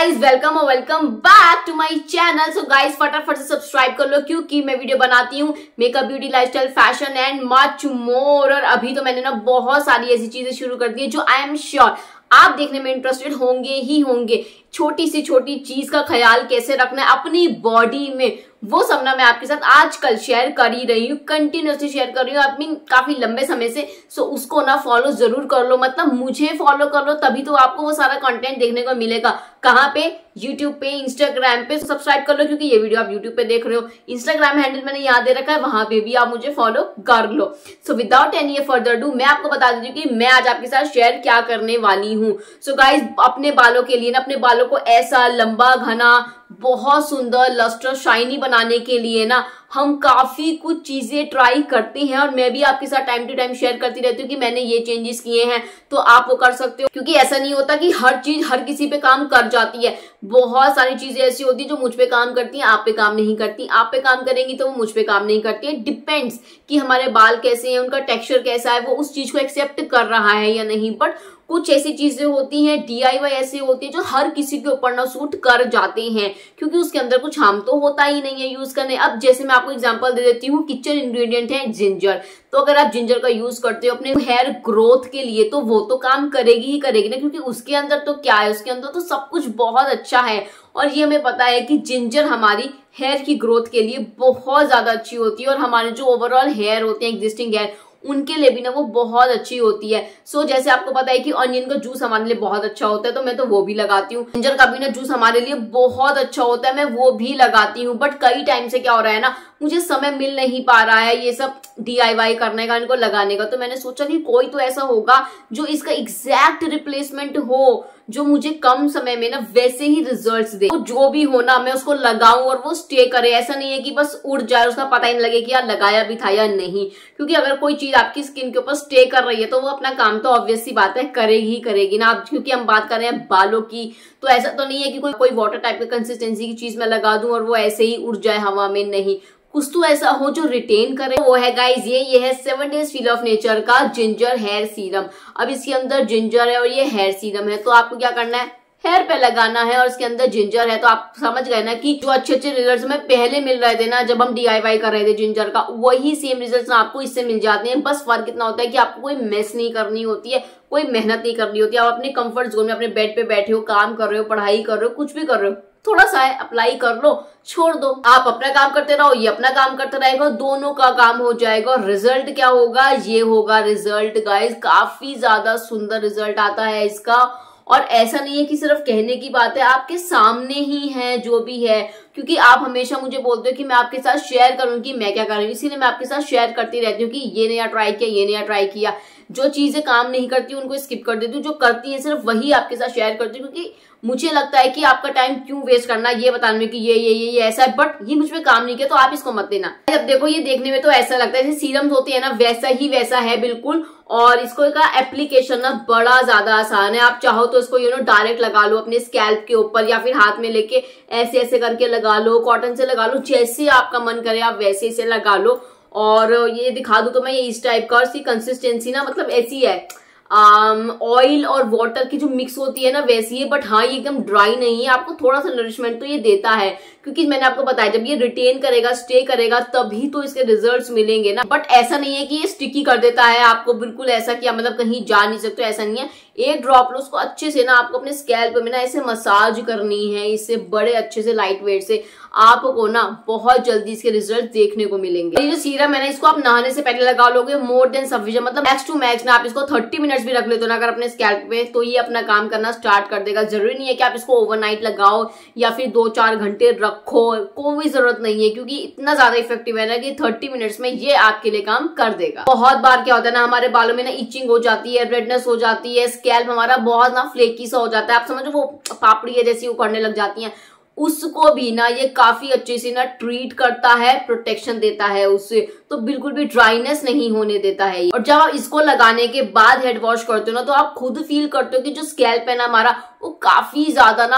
Guys welcome back to my channel. So guys फटाफट से subscribe कर लो क्योंकि मैं वीडियो बनाती हूँ makeup, beauty, lifestyle, fashion and much more. और अभी तो मैंने ना बहुत सारी ऐसी चीजें शुरू कर दी है जो आई एम श्योर आप देखने में इंटरेस्टेड होंगे ही होंगे। छोटी सी छोटी चीज का ख्याल कैसे रखना है अपनी बॉडी में, वो सब ना मैं आपके साथ आजकल शेयर कर ही रही हूँ, कंटिन्यूसली शेयर कर रही हूँ अपनी काफी लंबे समय से। सो उसको ना फॉलो जरूर कर लो, मतलब मुझे फॉलो कर लो तभी तो आपको वो सारा कंटेंट देखने को मिलेगा। कहाँ पे? यूट्यूब पे, इंस्टाग्राम पे। सब्सक्राइब कर लो क्योंकि ये वीडियो आप यूट्यूब पे देख रहे हो। इंस्टाग्राम हैंडल मैंने यहाँ दे रखा है, वहां पे भी आप मुझे फॉलो कर लो। So without any further do मैं आपको बता देती हूँ कि मैं आज आपके साथ शेयर क्या करने वाली हूँ। सो गाइज अपने बालों के लिए ना, अपने बालों को ऐसा लंबा, घना, बहुत सुंदर, लस्टर, शाइनी बनाने के लिए ना हम काफी कुछ चीजें ट्राई करते हैं और मैं भी आपके साथ टाइम टू टाइम शेयर करती रहती हूँ कि मैंने ये चेंजेस किए हैं तो आप वो कर सकते हो। क्योंकि ऐसा नहीं होता कि हर चीज हर किसी पे काम कर जाती है। बहुत सारी चीजें ऐसी होती है जो मुझ पे काम करती हैं, आप पे काम नहीं करती। आप पे काम करेंगी तो वो मुझ पे काम नहीं करती है। डिपेंड्स कि हमारे बाल कैसे हैं, उनका टेक्सचर कैसा है, वो उस चीज को एक्सेप्ट कर रहा है या नहीं। बट कुछ ऐसी चीजें होती हैं, DIY ऐसी होती है जो हर किसी के ऊपर ना सूट कर जाते हैं क्योंकि उसके अंदर कुछ हार्म तो होता ही नहीं है यूज करने। अब जैसे मैं आपको एग्जांपल दे देती हूँ, किचन इंग्रेडिएंट है जिंजर। तो अगर आप जिंजर का यूज करते हो अपने हेयर ग्रोथ के लिए तो वो तो काम करेगी ही करेगी ना, क्योंकि उसके अंदर तो क्या है, उसके अंदर तो सब कुछ बहुत अच्छा है। और ये हमें पता है कि जिंजर हमारी हेयर की ग्रोथ के लिए बहुत ज्यादा अच्छी होती है और हमारे जो ओवरऑल हेयर होते हैं, एग्जिस्टिंग हेयर, उनके लिए भी ना वो बहुत अच्छी होती है। सो जैसे आपको पता है कि ऑनियन का जूस हमारे लिए बहुत अच्छा होता है तो मैं तो वो भी लगाती हूँ। जिंजर का भी ना जूस हमारे लिए बहुत अच्छा होता है, मैं वो भी लगाती हूँ। बट कई टाइम से क्या हो रहा है ना, मुझे समय मिल नहीं पा रहा है ये सब DIY करने का, इनको लगाने का। तो मैंने सोचा कि कोई तो ऐसा होगा जो इसका एग्जैक्ट रिप्लेसमेंट हो, जो मुझे कम समय में ना वैसे ही रिजल्ट्स दे। तो जो भी हो ना मैं उसको लगाऊं और वो स्टे करे। ऐसा नहीं है कि बस उड़ जाए, उसका पता ही नहीं लगे कि यार लगाया भी था या नहीं। क्योंकि अगर कोई चीज आपकी स्किन के ऊपर स्टे कर रही है तो वो अपना काम तो ऑब्वियस सी बात है करेगी ही करेगी ना। अब क्योंकि हम बात कर रहे हैं बालों की, तो ऐसा तो नहीं है कि कोई वाटर टाइप की कंसिस्टेंसी की चीज मैं लगा दूं और वो ऐसे ही उड़ जाए हवा में। नहीं, कुछ तो ऐसा हो जो रिटेन करे। वो है गाइज ये है 7 डेज फील ऑफ नेचर का जिंजर हेयर सीरम। अब इसके अंदर जिंजर है और ये हेयर सीरम है। तो आपको क्या करना है, हेयर पे लगाना है और इसके अंदर जिंजर है। तो आप समझ गए ना कि जो अच्छे अच्छे रिजल्ट्स हमें पहले मिल रहे थे ना जब हम DIY कर रहे थे जिंजर का, वही सेम रिजल्ट्स आपको इससे मिल जाते हैं। बस फर्क इतना होता है कि आपको कोई मेस नहीं करनी होती है, कोई मेहनत नहीं करनी होती है। आप अपने कंफर्ट जोन में अपने बेड पे बैठे हो, काम कर रहे हो, पढ़ाई कर रहे हो, कुछ भी कर रहे हो, थोड़ा सा है अप्लाई कर लो, छोड़ दो। आप अपना काम करते रहो, ये अपना काम करते रहेगा, दोनों का काम हो जाएगा। और रिजल्ट क्या होगा, ये होगा रिजल्ट गाइस, काफी ज्यादा सुंदर रिजल्ट आता है इसका। और ऐसा नहीं है कि सिर्फ कहने की बात है, आपके सामने ही है जो भी है। क्योंकि आप हमेशा मुझे बोलते हो कि मैं आपके साथ शेयर करूं कि मैं क्या कर रही हूँ, इसीलिए मैं आपके साथ शेयर करती रहती हूँ कि ये नया ट्राई किया, ये नया ट्राई किया। जो चीजें काम नहीं करती उनको स्किप कर देती हूँ, जो करती है सिर्फ वही आपके साथ शेयर करती हूँ। क्योंकि मुझे लगता है कि आपका टाइम क्यों वेस्ट करना ये बताने में कि ये ऐसा है, बट ये मुझ पे काम नहीं किया तो आप इसको मत लेना। जब देखो ये देखने में तो ऐसा लगता है जैसे सीरम्स होते हैं ना, वैसा ही वैसा है बिल्कुल। और इसको का एप्लीकेशन ना बड़ा ज्यादा आसान है। आप चाहो तो इसको डायरेक्ट लगा लो अपने स्कैल्प के ऊपर या फिर हाथ में लेके ऐसे ऐसे करके लगा लो, कॉटन से लगा लो, जैसे आपका मन करे आप वैसे इसे लगा लो। और ये दिखा दूं तो मैं ये इस टाइप का, और इसकी कंसिस्टेंसी ना मतलब ऐसी है, ऑयल और वाटर की जो मिक्स होती है ना वैसी है। बट हाँ ये एकदम ड्राई नहीं है, आपको थोड़ा सा नरिशमेंट तो ये देता है। क्योंकि मैंने आपको बताया जब ये रिटेन करेगा, स्टे करेगा, तभी तो इसके रिजल्ट्स मिलेंगे ना। बट ऐसा नहीं है कि ये स्टिकी कर देता है आपको बिल्कुल ऐसा कि मतलब कहीं जा नहीं सकते, ऐसा नहीं है। एक ड्रॉप लो, उसको अच्छे से ना आपको अपने स्कैल्प में ना ऐसे मसाज करनी है, इससे बड़े अच्छे से लाइट वेट से आपको ना बहुत जल्दी इसके रिजल्ट देखने को मिलेंगे। ये जो सीरम है ना, इसको आप नहाने से पहले लगा लोगे, मोर देन सफिशिएंट, मतलब मैक्स टू मैक्स ना आप इसको 30 मिनट्स भी रख लेते हो ना अगर अपने स्कैल्प पे, तो ये अपना काम करना स्टार्ट कर देगा। जरूरी नहीं है कि आप इसको ओवरनाइट लगाओ या फिर 2-4 घंटे रखो, कोई जरूरत नहीं है। क्योंकि इतना ज्यादा इफेक्टिव है ना कि 30 मिनट्स में ये आपके लिए काम कर देगा। बहुत बार क्या होता है ना, हमारे बालों में ना इचिंग हो जाती है, रेडनेस हो जाती है, स्कैल्प हमारा बहुत ना फ्लेकी सा हो जाता है, आप समझो वो पापड़ी है जैसी उखड़ने लग जाती है, उसको भी ना ये काफी अच्छे से ना ट्रीट करता है, प्रोटेक्शन देता है उससे, तो बिल्कुल भी ड्राइनेस नहीं होने देता है। और जब आप इसको लगाने के बाद हेड वॉश करते हो ना, तो आप खुद फील करते हो कि जो स्कैल्प है ना हमारा, वो काफी ज्यादा ना आप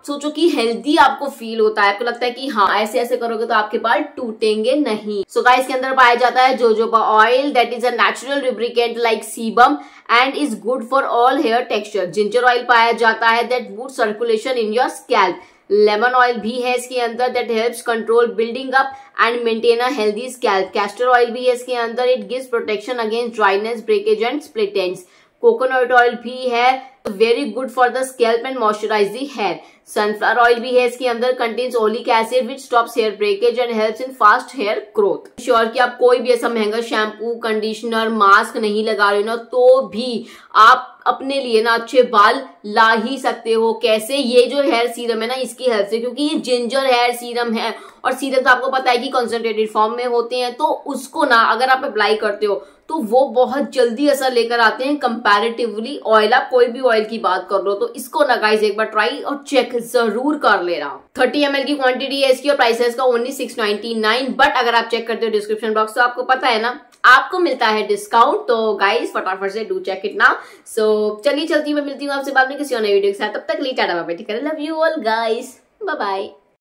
सोचो कि हेल्दी आपको फील होता है, आपको लगता है कि हाँ ऐसे ऐसे करोगे तो आपके बाल टूटेंगे नहीं। सो गाइस इसके अंदर पाया जाता है jojoba oil, that is a natural lubricant like sebum and is good for all hair texture. Ginger oil पाया जाता है, that boost circulation in your scalp. Lemon oil भी है इसके अंदर, that helps control building up and maintain a healthy scalp. Castor oil भी है इसके अंदर, it gives protection against dryness, breakage and split ends. Coconut oil भी है, very good for the scalp and moisturise the hair. Sunflower oil भी है इसके अंदर, contains oleic acid which stops hair breakage and helps in fast hair growth. Sure कि आप कोई भी ऐसा महंगा शैम्पू, कंडीशनर, मास्क नहीं लगा रहे हो ना, तो भी आप अपने लिए ना अच्छे बाल ला ही सकते हो। कैसे? ये जो हेयर सीरम है ना, इसकी हेल्प से, क्योंकि ये जिंजर हेयर सीरम है और सीरम तो आपको पता है कि कंसंट्रेटेड फॉर्म में होते हैं, तो उसको ना अगर आप अप्लाई करते हो तो वो बहुत जल्दी असर लेकर आते हैं कंपैरेटिवली ऑयल। आप कोई भी ऑयल की बात कर लो, तो इसको ना गाइस एक बार ट्राई और चेक जरूर कर लेना। 30 ml की क्वांटिटी है इसकी और प्राइस है इसका ओनली 699। बट अगर आप चेक करते हो डिस्क्रिप्शन बॉक्स तो आपको पता है ना आपको मिलता है डिस्काउंट। तो गाइस फटाफट से do check it now. So चलिए चलती मैं मिलती हूँ आपसे बाद में किसी और नई वीडियो के साथ। तब तक लिए tata bye bye, take care, love you all guys, bye bye.